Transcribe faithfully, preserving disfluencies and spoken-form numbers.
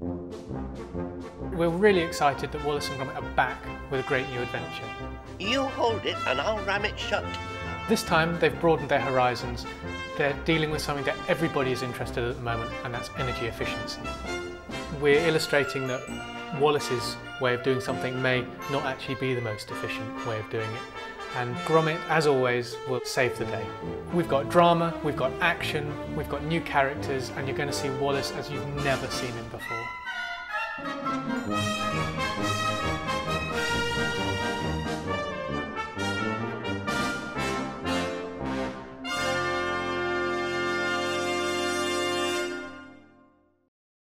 We're really excited that Wallace and Gromit are back with a great new adventure. You hold it and I'll ram it shut. This time they've broadened their horizons. They're dealing with something that everybody is interested in at the moment, and that's energy efficiency. We're illustrating that Wallace's way of doing something may not actually be the most efficient way of doing it. And Gromit, as always, will save the day. We've got drama, we've got action, we've got new characters, and you're going to see Wallace as you've never seen him before.